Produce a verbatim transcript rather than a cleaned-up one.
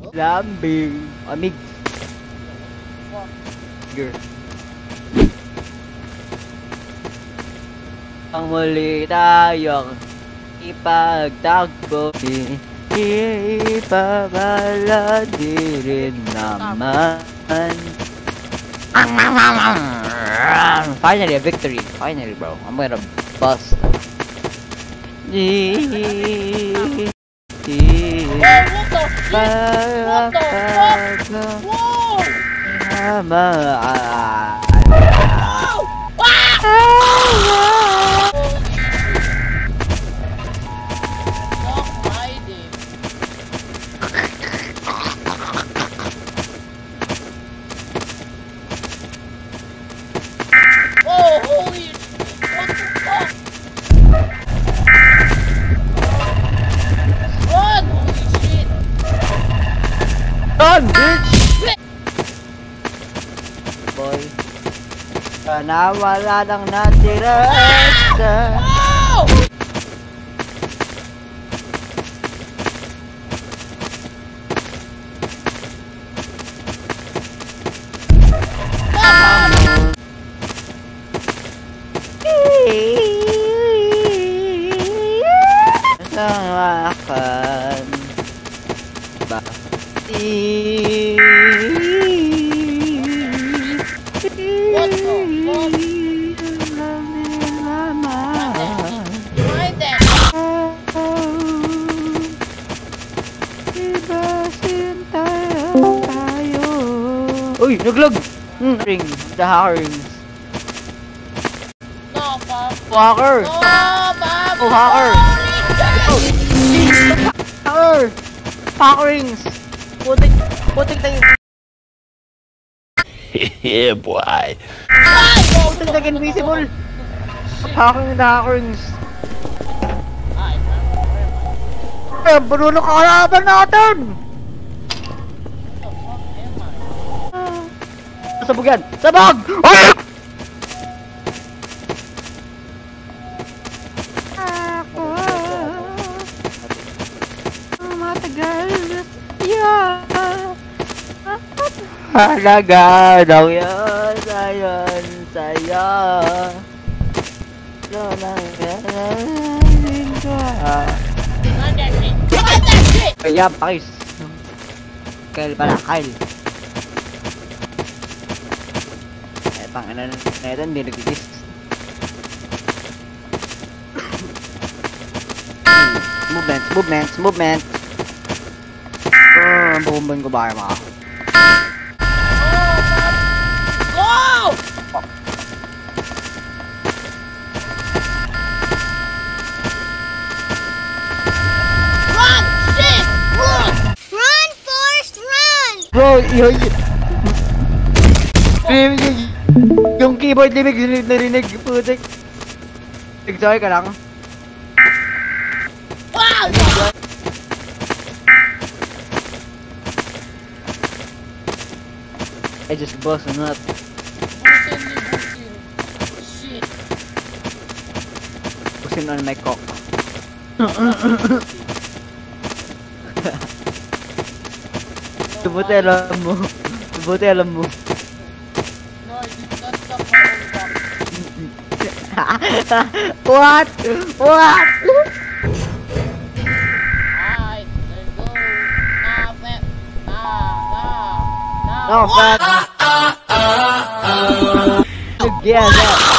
Lambing. Amig. Girl. Ang muli tayong ipagtagpo. Ipabala di rin naman. Finally a victory. Finally, bro. I'm gonna bust. What the What the fuck? Whoa! Whoa, holy what the fuck? Run! Holy shit! Run, bitch! Boy, sana wala nang natira sa... Oh! Sangakan ba? What the fuck? Find them! Uy, naglag! Hmm, ring, the hackers. No, Bob. Hacker! No, Bob! Oh, hacker! Hacker! Hackerings! Putik, putik tayo! Yeah, boy! Putik tayo invisible! Hacking the hackerings! Eh, barulo ka kalaban natin! Sabog yan! Sabog! Ay! Ako matagal yeah. Halaga daw yan sayon sa'yo Lalaganin ka Find that shit! Find that shit! Kaya pakis Kyle pala, Kyle Eh, pangalan na ito, hindi nag-kiss Movements, movements, movements. Uh, Bumban ko ba kayo mga? Go! Run! Shit! Run! Run, Forrest, run! Bro, yun yun. Yung keyboard limig narinig, putik. Nagsawi ka lang. Wow! I just bust a nut. Shit! Pusin on my cock. Subuti alam mo. Subuti alam mo. No, I did not stop my own cock. What? What? Alright, let's go. Nah, fat. Nah, nah, nah. No, fat. Together.